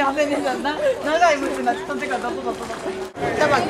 ませんでした。長い虫が飛んでからどこどこどこ。タバコ。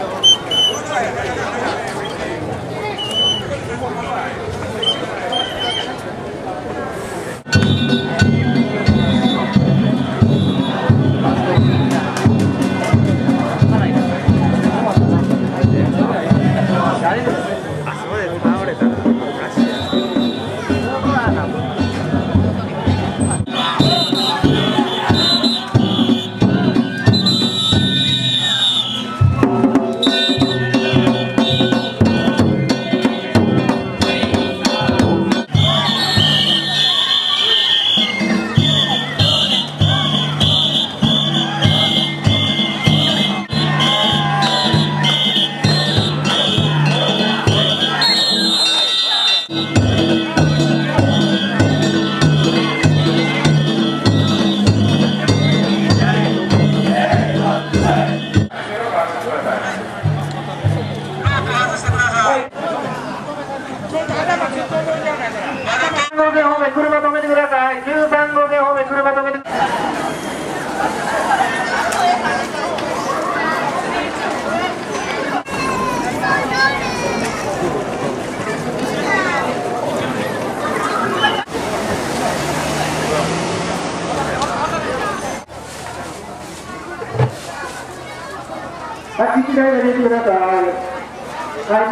はい、道台が出てください。はい、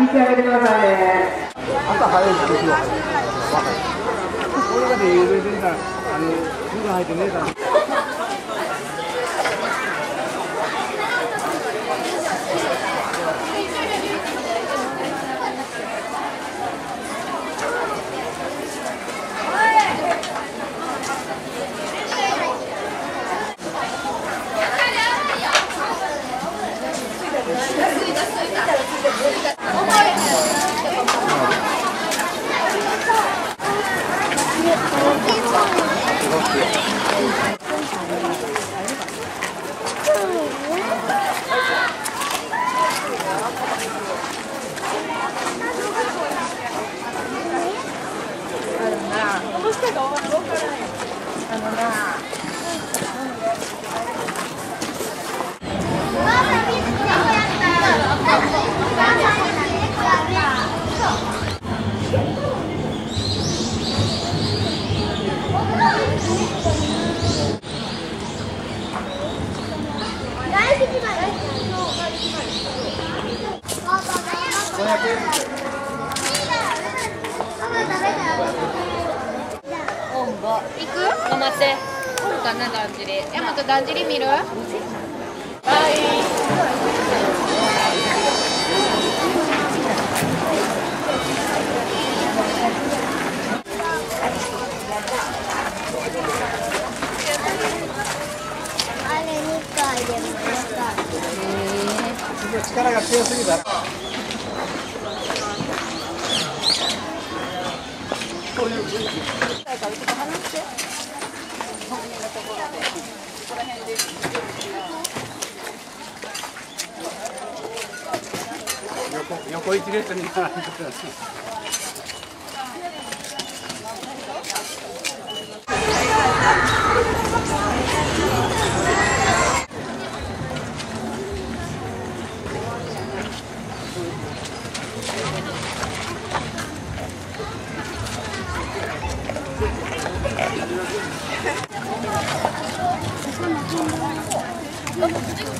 道上げてくださいね。 朝早い時はこれがで有名でさ、水が入ってねえから。 行く？待って。おるかな、だんじり。ヤマト、だんじり見る？はい。 あれ2回でも力が強すぎたら。横一列に並んでください。 こっち